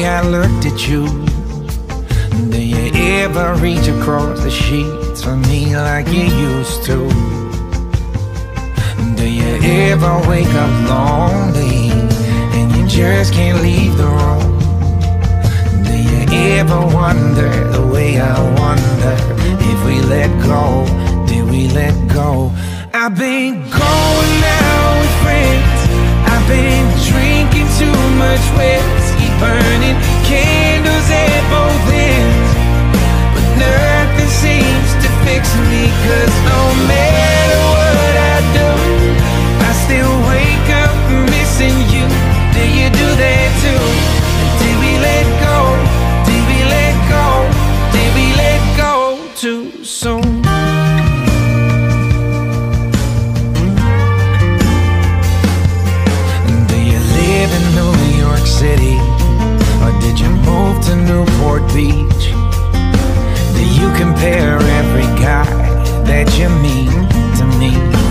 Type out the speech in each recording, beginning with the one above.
I looked at you? Do you ever reach across the sheets for me like you used to? Do you ever wake up lonely and you just can't leave the room? Do you ever wonder the way I wonder if we let go? Did we let go? I've been going out with friends, I've been drinking too much whiskey, burning candles at both ends, but nothing seems to fix me, 'cause no matter what I do, I still wake up missing you. Do you do that too? Did we let go? Did we let go? Did we let go too soon? Do you live in New York City, or did you move to Newport Beach? Do you compare every guy that you meet to me?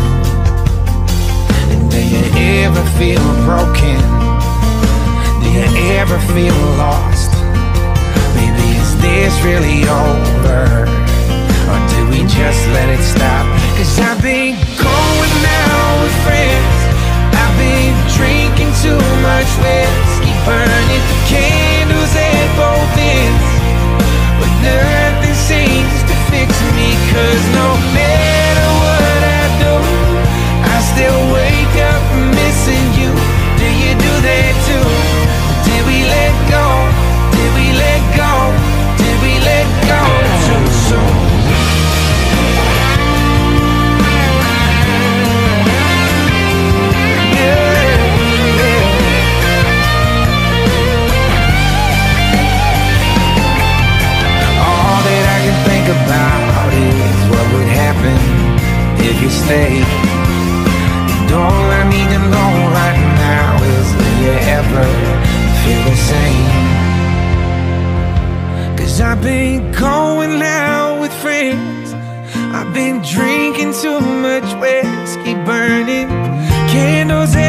And do you ever feel broken? Do you ever feel lost? Baby, is this really over, or do we just let it stop? 'Cause I've been going out with friends, I've been drinking too much whiskey, burning candles at both ends, but nothing seems to fix me, 'cause no matter what I do, I still wake up missing you. Do you do that too? Did we let go? Did we let go? Did we let go too soon? About is what would happen if you stayed. And all I need to know right now is, will you ever feel the same? 'Cause I've been going out with friends, I've been drinking too much whiskey, burning candles